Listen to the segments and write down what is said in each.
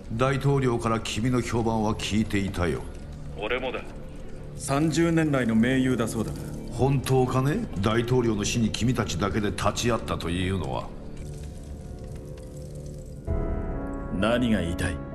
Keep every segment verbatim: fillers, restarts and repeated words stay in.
大統領から君の評判は聞いていたよ。 俺もだ。 さんじゅうねん来の盟友だそうだ。 本当かね？大統領の死に君たちだけで立ち会ったというのは。 何が言いたい？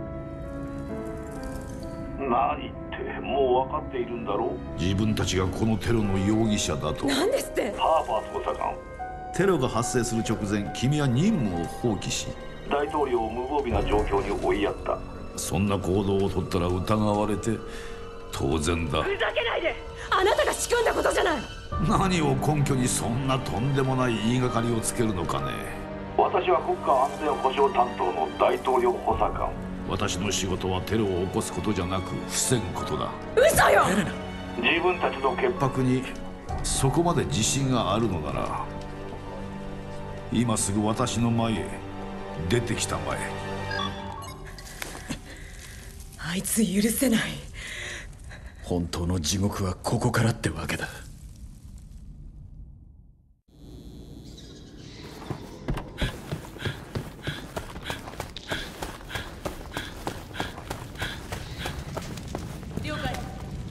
何ってもう分かっているんだろう。自分たちがこのテロの容疑者だと。 何ですって？ ハーパー捜査官、テロが発生する直前、君は任務を放棄し大統領を無防備な状況に追いやった。そんな行動を取ったら疑われて当然だ。 ふざけないで。あなたが仕組んだことじゃない。 何を根拠にそんなとんでもない言いがかりをつけるのかね。私は国家安全保障担当の大統領補佐官。私の仕事はテロを起こすことじゃなく防ぐことだ。 嘘よ。 自分たちの潔白にそこまで自信があるのなら今すぐ私の前へ出てきたまえ。 あいつ許せない。 本当の地獄はここからってわけだ。 了解。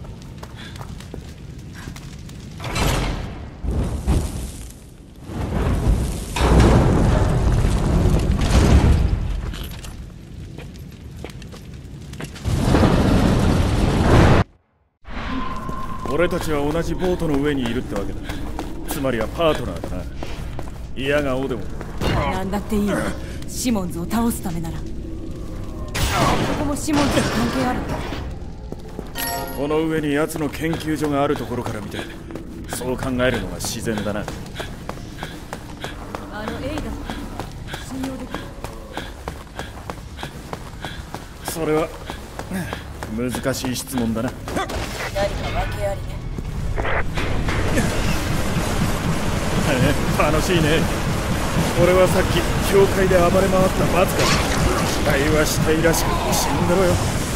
俺たちは同じボートの上にいるってわけだ。つまりはパートナーだな。嫌がおうでも。 なんだっていいよ。シモンズを倒すためなら。ここもシモンズと関係ある。 この上に奴の研究所があるところから見てそう考えるのが自然だな。 あのエイダ信用できる？ それは難しい質問だな。 何か訳ありね。 楽しいね。俺はさっき教会で暴れ回った罰か。期待はしたいらしく死んでろよ。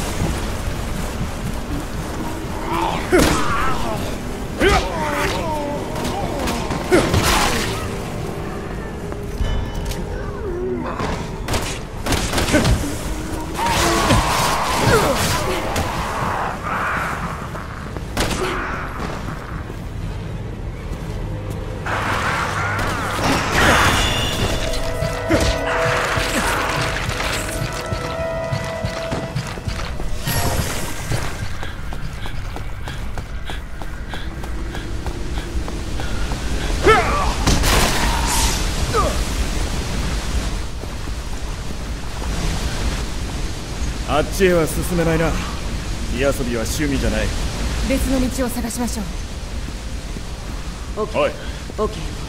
あっちへは進めないな。火遊びは趣味じゃない。 別の道を探しましょう。オッケー。 おい。 オッケー。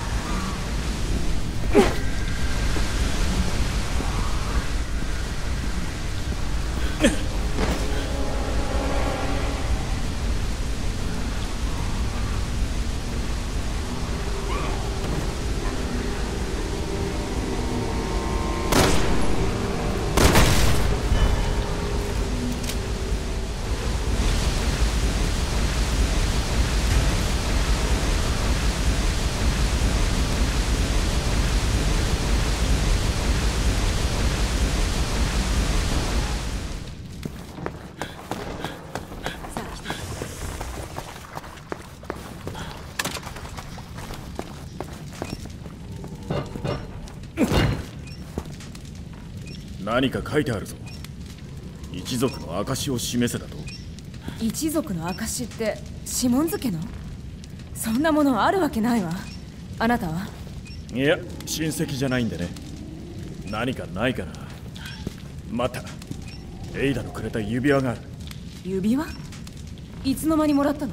何か書いてあるぞ。一族の証を示せだと。 一族の証ってシモンズ家の？そんなものあるわけないわ。あなたは？ いや、親戚じゃないんでね。何かないかな。またエイダのくれた指輪がある。 指輪？いつの間にもらったの？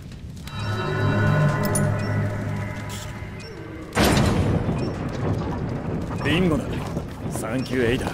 ビンゴだ。サンキューエイダ。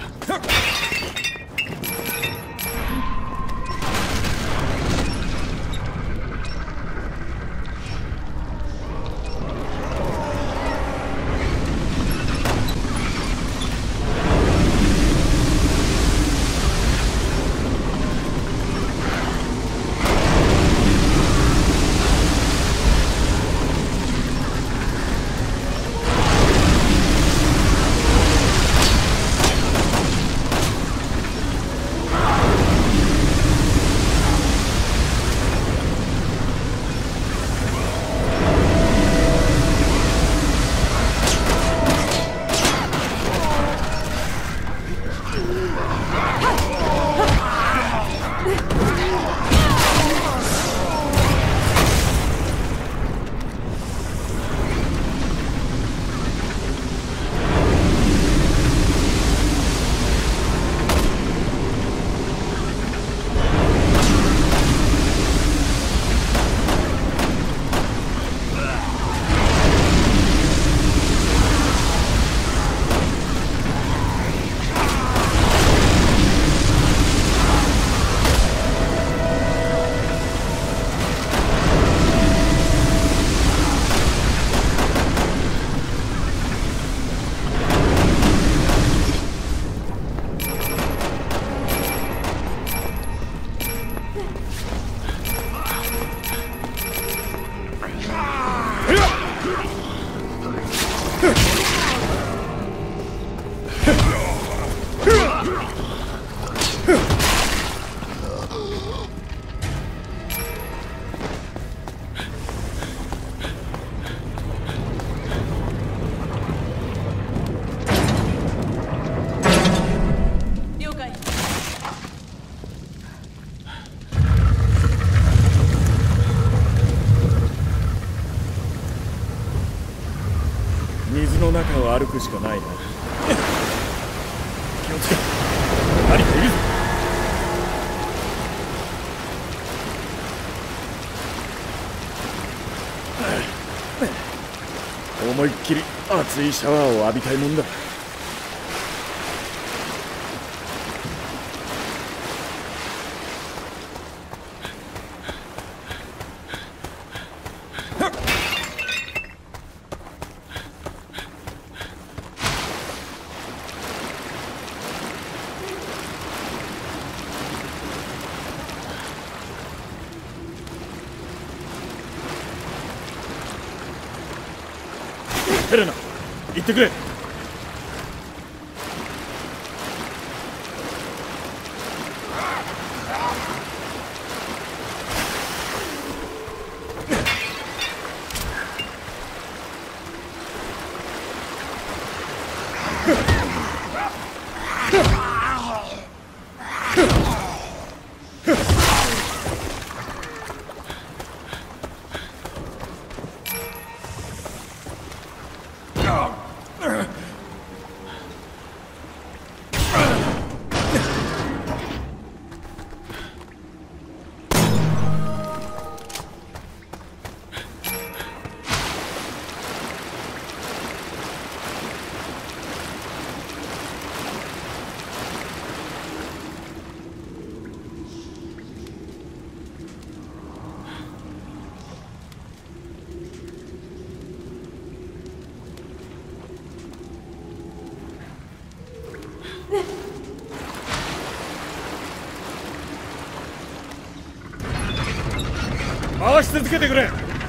歩くしかないな。気をつけ、何かいるぞ。思いっきり熱いシャワーを浴びたいもんだ。ヘレナ、行ってくれ。回し続けてくれ。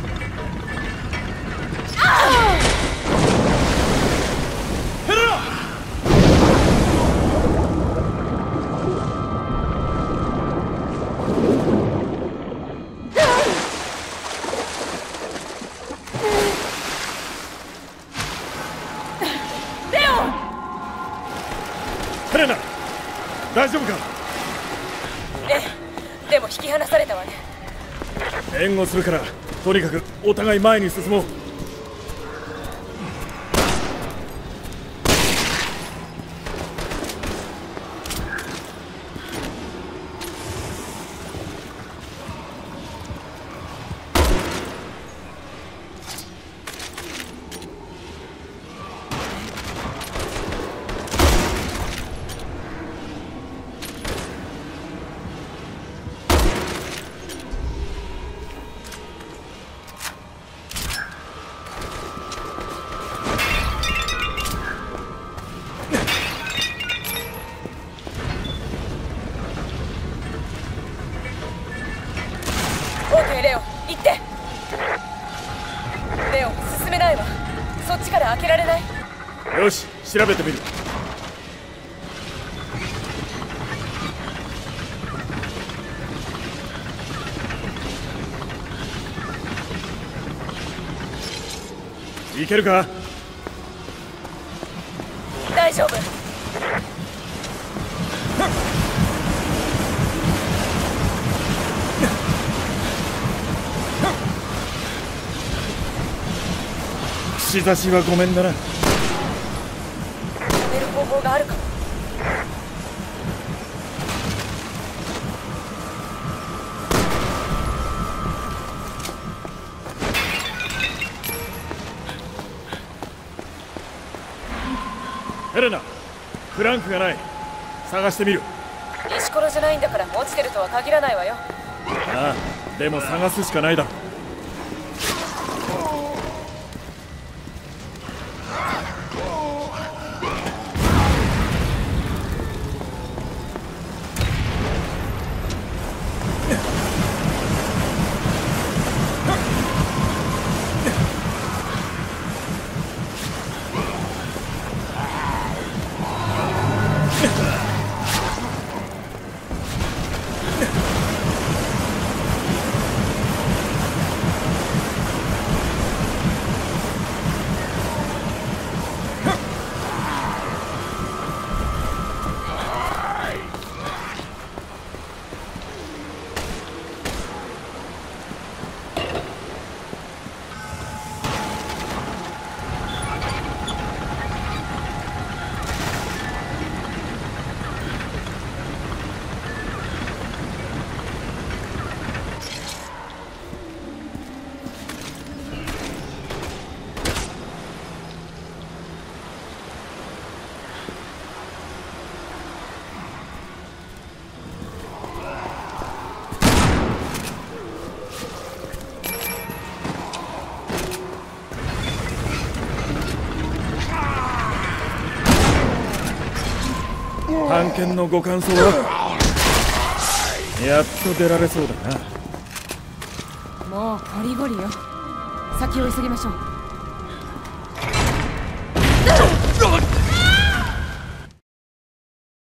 ヘレナ！ レオン！ ヘレナ、大丈夫か？ ええ、でも引き離されたわね。 援護するから、とにかくお互い前に進もう。 レオン、行って。レオン、進めないわ。そっちから開けられない。 よし、調べてみる。いけるか？ 大丈夫。 串刺しはごめんだな。 止める方法があるかも。 ヘレナ、フランクがない。探してみる。 石ころじゃないんだから落ちてるとは限らないわよ。 ああ、でも探すしかないだろ。 案件のご感想は？やっと出られそうだな。 もうこりごりよ。先を急ぎましょう。